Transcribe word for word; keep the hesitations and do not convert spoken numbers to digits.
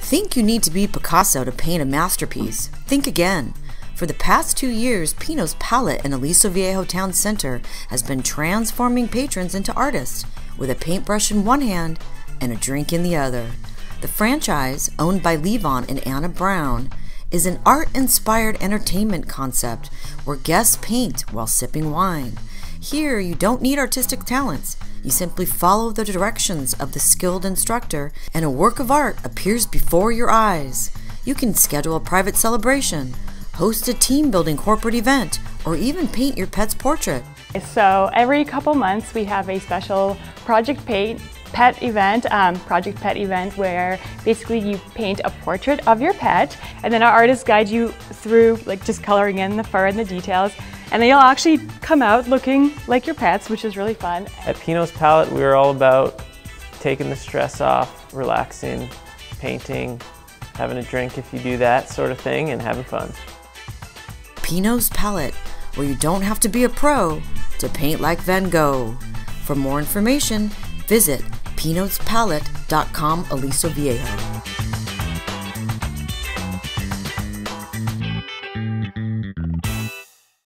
Think you need to be Picasso to paint a masterpiece? Think again. For the past two years, Pinots Palette in Aliso Viejo Town Center has been transforming patrons into artists with a paintbrush in one hand and a drink in the other. The franchise, owned by Levon and Anna Brown, is an art-inspired entertainment concept where guests paint while sipping wine. Here, you don't need artistic talents. You simply follow the directions of the skilled instructor and a work of art appears before your eyes. You can schedule a private celebration, host a team-building corporate event, or even paint your pet's portrait. So every couple months we have a special Project Paint pet event, um, Project Pet event, where basically you paint a portrait of your pet, and then our artists guide you through like just coloring in the fur and the details, and then you'll actually come out looking like your pets, which is really fun. At Pinots Palette, we were all about taking the stress off, relaxing, painting, having a drink if you do that sort of thing, and having fun. Pinots Palette, where you don't have to be a pro to paint like Van Gogh. For more information, visit pinots palette dot com Aliso Viejo.